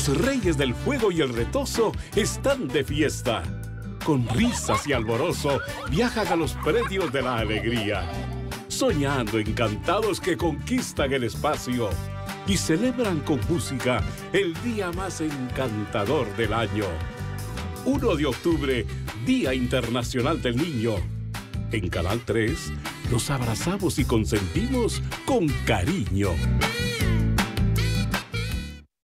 Los reyes del fuego y el retozo están de fiesta. Con risas y alborozo viajan a los predios de la alegría, soñando encantados que conquistan el espacio y celebran con música el día más encantador del año. 1 de octubre, Día Internacional del Niño. En Canal 3, nos abrazamos y consentimos con cariño.